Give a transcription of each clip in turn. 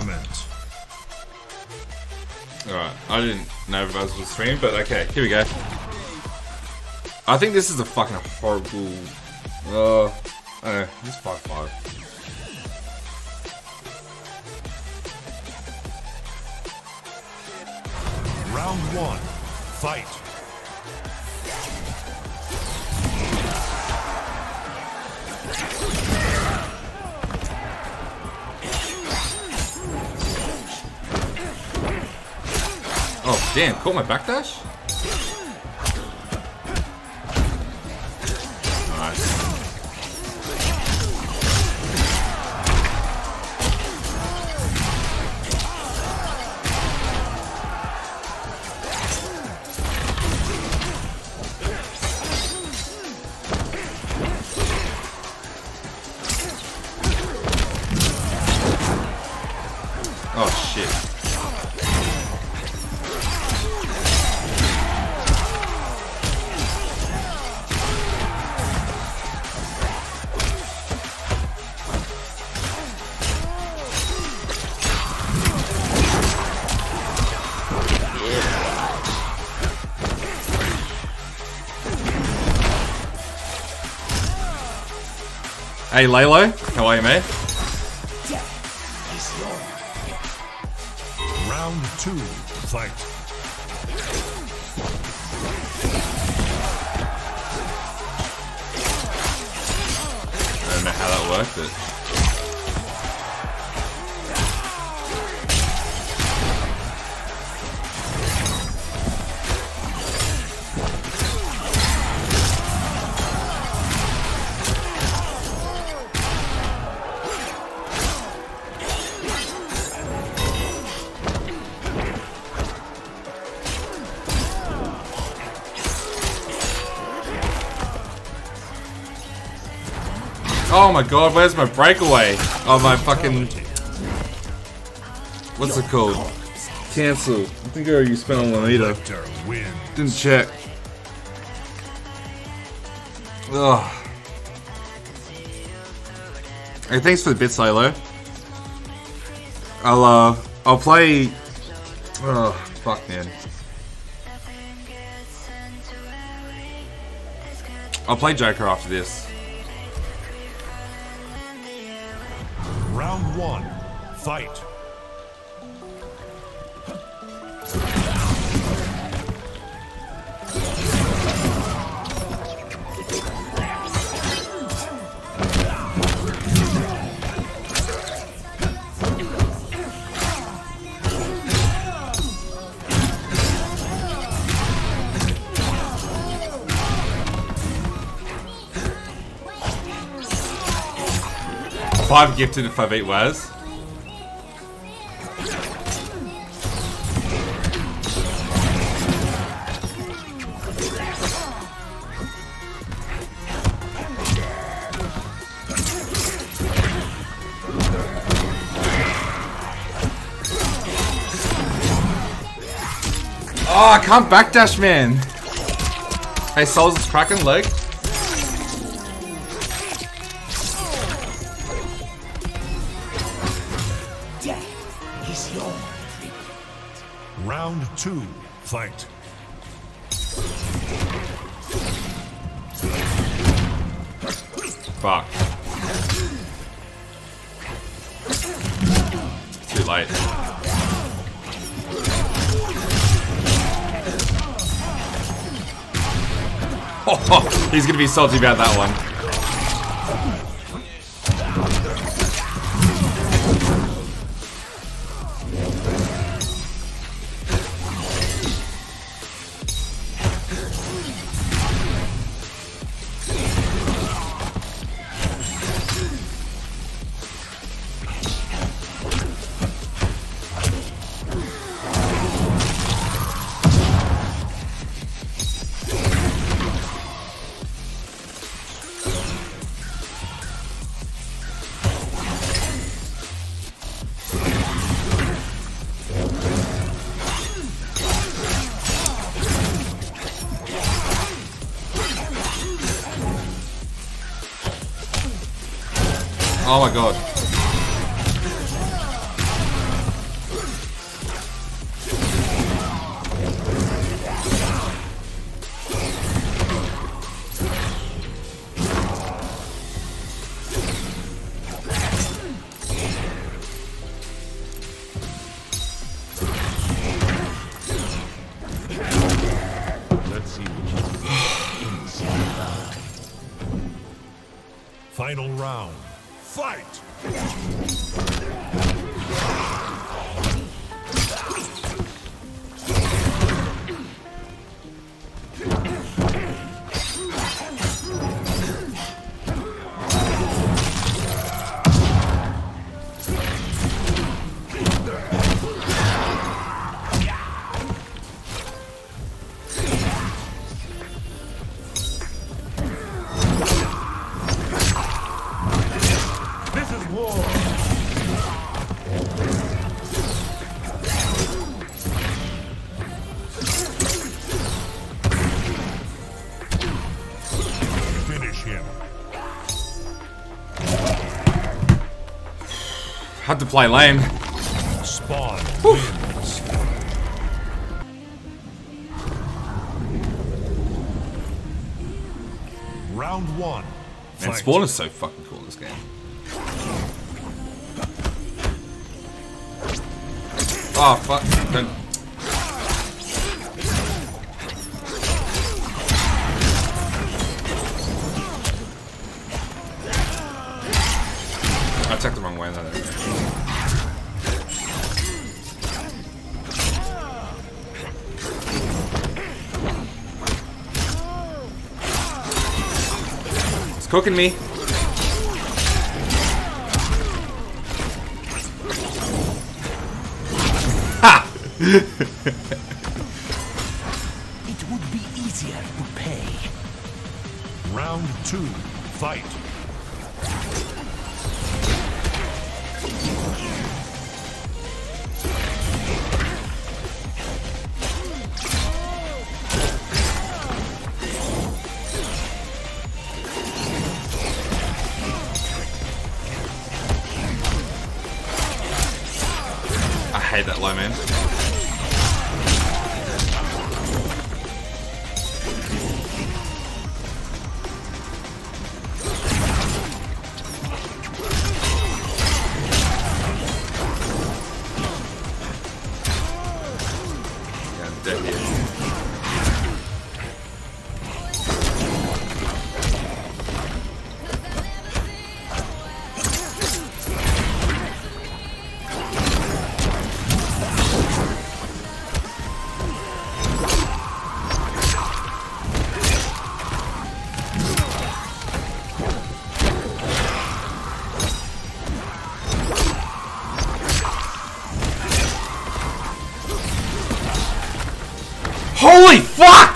tournament. Alright, I didn't know if I was stream, but okay, here we go. I think this is a fucking horrible. I don't know, this is 5-5. Round 1, fight. Oh damn, caught my backdash? Nice. Oh shit. Hey Lalo, how are you, mate? Round 2, fight. I don't know how that worked, but... Oh my god, where's my breakaway? Oh my fucking... What's it called? Cancel. I think I already spent on Juanita. Didn't check. Ugh. Hey, thanks for the bits, Lalo. I'll play... Oh, fuck, man. I'll play Joker after this. Round 1, fight. Five gifted if I've 8 Waz. Oh, I can't backdash, man. Hey, Souls is cracking leg. Round 2, fight. Fuck. Too late. Oh, he's gonna be salty about that one. Oh my god. Final round. Fight! This is war! Finish him. Had to play lame. Spawn wins. Round one. Man, Fight. Spawn is so fucking cool in this game. Oh fuck. Don't. I checked the wrong way. No, no. It's cooking me. Ha! It would be easier to pay. Round two. Fight. I hate that low man. Yeah, I'm dead here. Holy fuck!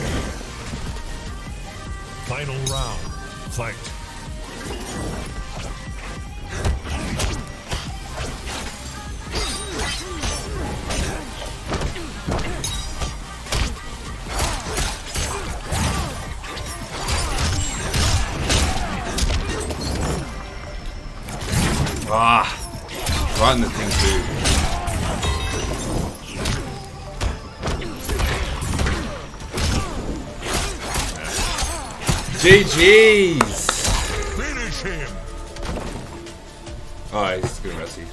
Final round. Fight. Ah, right in the thing too. GG's! Finish him. Oh, he's good messy.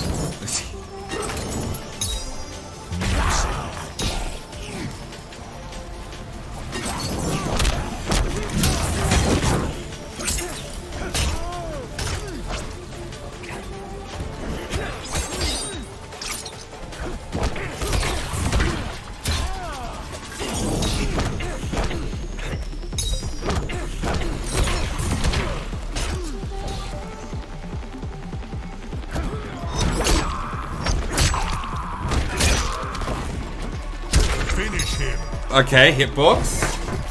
Finish him. Okay, hitbox.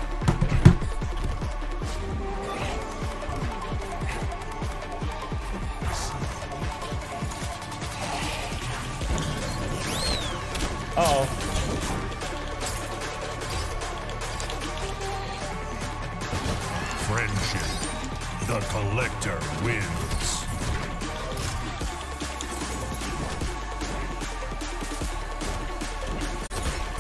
Oh. Friendship. The Collector wins.